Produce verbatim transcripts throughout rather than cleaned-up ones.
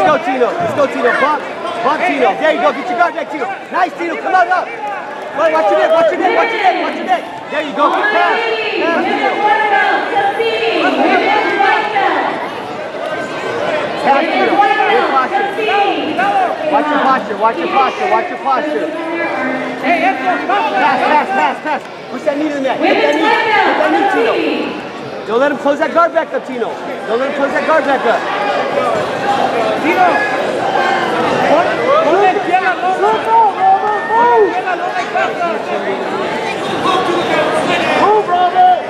go, Tino. Let's go, Tino. Bump. Bump, Tino. There you go. Get your guard back, Tino. Nice, Tino. Come on up. Wait, watch your neck. Watch your neck. Watch your neck. Watch your neck. There you go. Keep pass. Pass, Tino. Pass, Tino. Good posture. Watch your posture. Watch your posture. Watch your posture. Pass, pass, pass, pass. Push that knee to the mat. Get that knee. Get that knee, Tino. Don't let him close that guard back up, Tino. Don't let him close that guard back up. Tino! Move, Robert!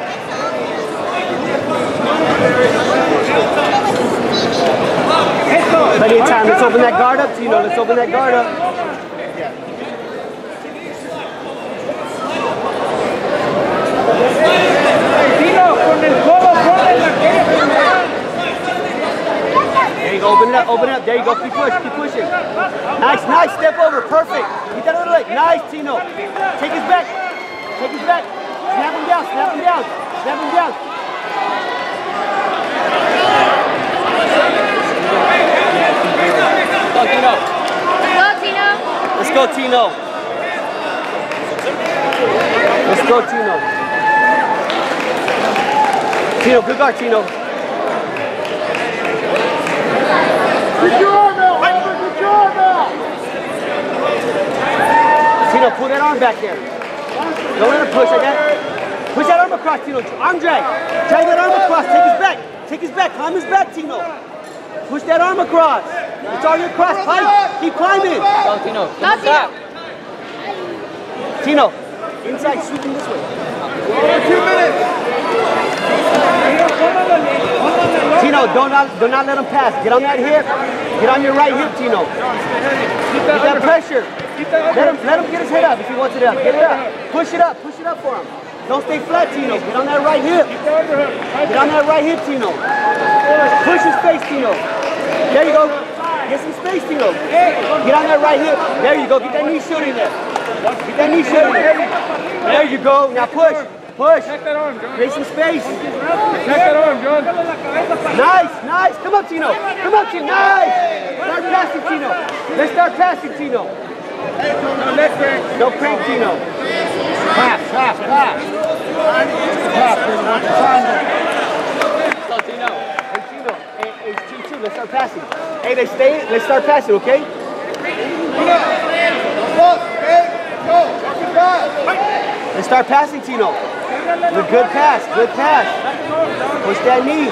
Plenty of time. Let's open that guard up, Tino. Let's open that guard up. There you go, open it up, open it up. There you go, keep pushing, keep pushing. Nice, nice, step over, perfect. Get that other leg, nice, Tino. Take his back, take his back. Snap him down, snap him down, snap him down. Go, Tino. Go, Tino. Let's go, Tino. Let's go, Tino. Tino, good guard, Tino. Good job now, Robert, good job now. Tino, pull that arm back there. Don't let him push like that. Push that arm across, Tino. Arm drag. Drag that arm across. Take his back. Take his back. Climb his back, Tino. Push that arm across. It's already across. Climb. Keep climbing. Go, Tino. Go, Tino. Tino, inside, sweeping this way. Two minutes. Tino, do not, do not let him pass. Get on that hip. Get on your right hip, Tino. Get that pressure. Let him, let him get his head up if he wants it up. Get it up. Push it up. Push it up for him. Don't stay flat, Tino. Get on that right hip. Get on that right hip, Tino. Push his face, Tino. There you go. Get some space, Tino. Get on that right hip. There you go. Get that knee shooting there. Get that knee shooting there. There you go. Now push. Push. Create some space. Nice, nice. Come up, Tino. Come up, Tino. Nice. Start passing, Tino. Let's start passing, Tino. No crank, Tino. Pass, pass, pass. Pass. Go, Tino. Hey, Tino. Hey, hey, two, two. Let's start passing. Hey, they stay. Let's start passing, okay? Let's start passing, Tino. Good, good pass, good pass. Push that knee.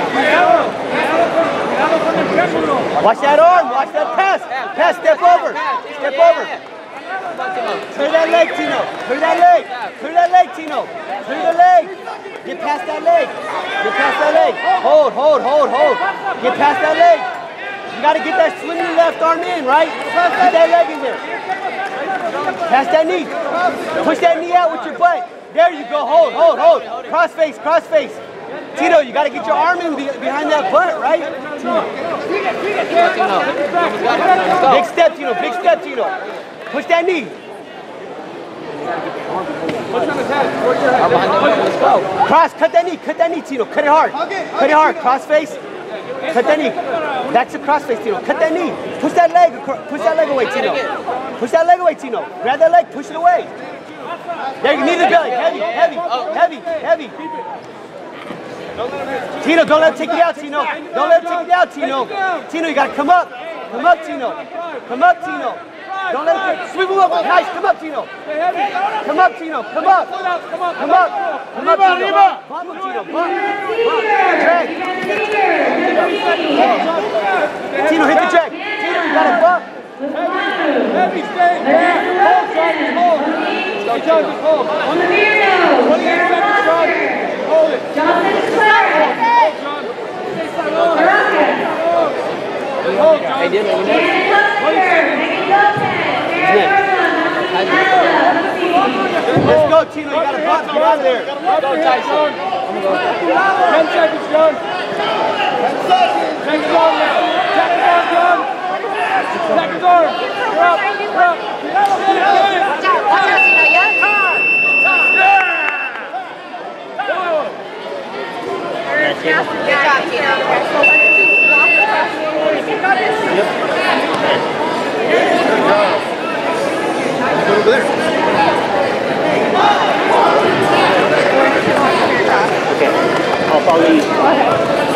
Watch that arm, watch that pass. Pass, step over, step over. Clear that leg, Tino. Clear that leg. Clear that leg, Tino. Clear the leg. Get past that leg. Get past that leg. Hold, hold, hold, hold. Get past that leg. You got to get that swinging left arm in, right? Get that leg in there. Pass that knee. Push that knee out with your butt. There you go. Hold, hold, hold. Cross face, cross face. Tino, you got to get your arm in behind that butt, right? Tino. Big step, Tino. Big step, Tino. Push that knee. Cross, cut that knee. Cut that knee, Tino. Cut it hard. Cut it hard. Cross face. Cut that knee. That's a cross face, Tino. Cut that knee. Push that leg. Push that leg away, Tino. Push that leg away, Tino. Grab that leg. Push it away. There you need the belly. Heavy, heavy, heavy, heavy. Tino, don't let him take it out, Tino. Don't let him take it out, Tino. Tino, you gotta come up. Come up, Tino. Come up, Tino. Don't let him take it. Sweep him up. Nice. Come up, Tino. Come up, Tino. Come up. Come up. Come up, Tino. Bump him, Tino. Bump. Drag. Tino, hit the drag. Tino, you gotta bump. Heavy, stay. Hold, John, hold. Go, John, just hold. twenty-eight seconds, John. Hold it. Johnson is clear. Hold, John. Hey, Dylan, you Next. Let's go, Tino. You got to bump. Get out of there. Go, Tyson. ten seconds, John. ten seconds. Take his arm now. Take his arm, John. Take his arm. You're up. You're up. Watch out. Watch out, Tino. Yeah? Good job, Tino. Yep. off, I'll leave.